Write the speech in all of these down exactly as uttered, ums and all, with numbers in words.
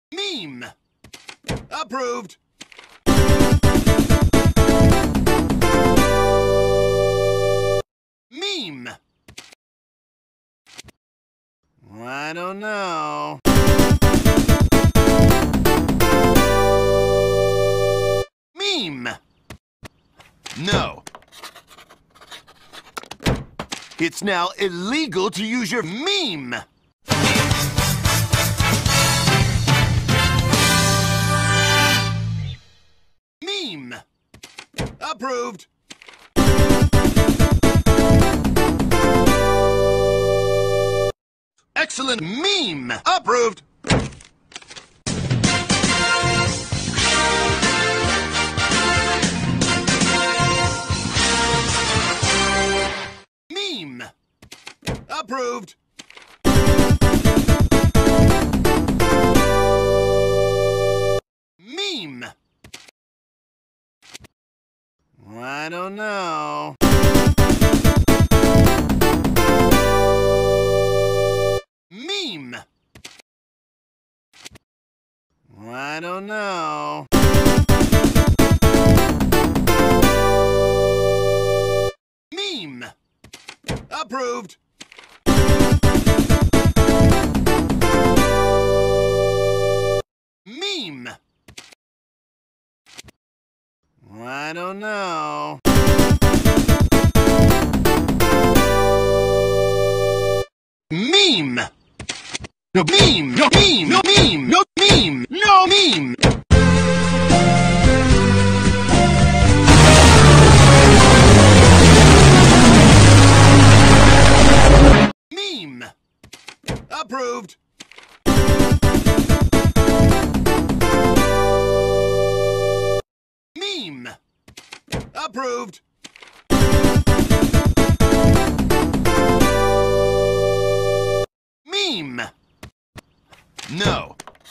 Meme. Approved. Meme. I don't know. Meme. No. It's now illegal to use your meme. Meme. Approved. Excellent meme. Approved. Meme. Approved. Meme. I don't know. Meme. I don't know. Meme. Approved. Meme. I don't know. Meme. No meme. No meme. No meme. No meme. No meme. Meme. Approved. Meme. Approved. Meme. No.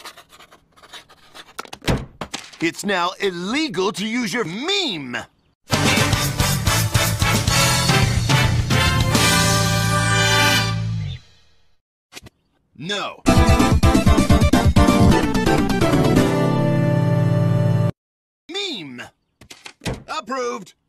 It's now illegal to use your meme. No. Meme. Approved.